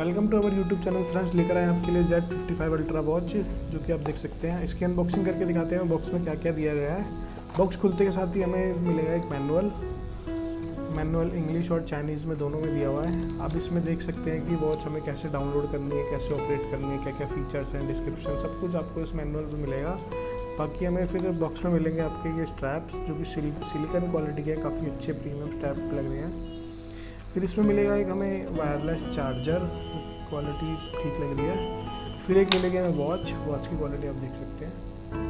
Welcome to our YouTube channel friends. लेकर आए आपके लिए Z55 अल्ट्रा वॉच, जो कि आप देख सकते हैं। इसकी अनबॉक्सिंग करके दिखाते हैं बॉक्स में क्या क्या दिया गया है। बॉक्स खुलते के साथ ही हमें मिलेगा एक मैनुअल इंग्लिश और चाइनीज़ में दोनों में दिया हुआ है। आप इसमें देख सकते हैं कि वॉच हमें कैसे डाउनलोड करनी है, कैसे ऑपरेट करनी है, क्या क्या फीचर्स हैं, डिस्क्रिप्शन सब कुछ आपको इस मैनुअल में मिलेगा। बाकी हमें फिर बॉक्स में मिलेंगे आपके ये स्ट्रैप्स, जो कि सिलिकॉन क्वालिटी के काफ़ी अच्छे प्रीमियम स्ट्रैप लग रहे हैं। फिर इसमें मिलेगा एक हमें वायरलेस चार्जर, क्वालिटी ठीक लग रही है। फिर एक मिलेगी हमें वॉच की क्वालिटी आप देख सकते हैं।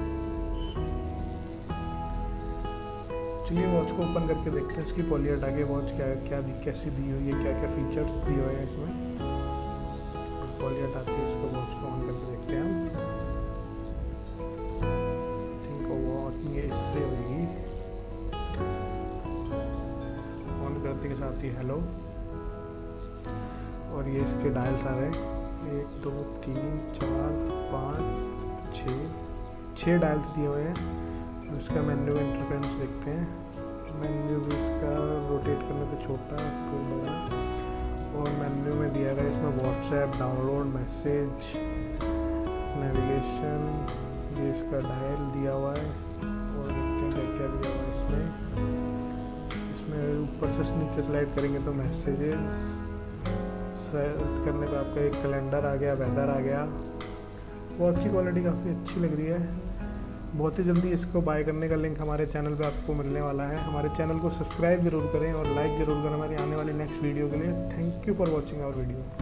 चलिए वॉच को ओपन करके देखते हैं, इसकी पॉली हटा के वॉच कैसी दी हुई है, क्या क्या फीचर्स दिए हुए हैं इसमें। पॉली हटा के इसको वॉच को ऑन करके देखते हैं हम। थिंक वॉच ये इससे होगी। ऑन करते के साथ ही हेलो, और ये इसके डायल्स आ रहे हैं 1 2 3 4 5 6 डायल्स दिए हुए हैं। इसका मेन्यू इंटरफेरेंस देखते हैं। मेन्यू भी इसका रोटेट करने पे छोटा होगा, और मेन्यू में दिया गया इसमें व्हाट्सएप, डाउनलोड, मैसेज, नेविगेशन, ये इसका डायल दिया हुआ है। और देखते हैं क्या दिया हुआ है इसमें ऊपर से नीचे स्लाइड करेंगे तो मैसेजेस करने पे आपका एक कैलेंडर आ गया, वेदर आ गया। वॉच की क्वालिटी काफ़ी अच्छी लग रही है। बहुत ही जल्दी इसको बाय करने का लिंक हमारे चैनल पे आपको मिलने वाला है। हमारे चैनल को सब्सक्राइब जरूर करें और लाइक ज़रूर करें हमारी आने वाली नेक्स्ट वीडियो के लिए। Thank you for watching our video.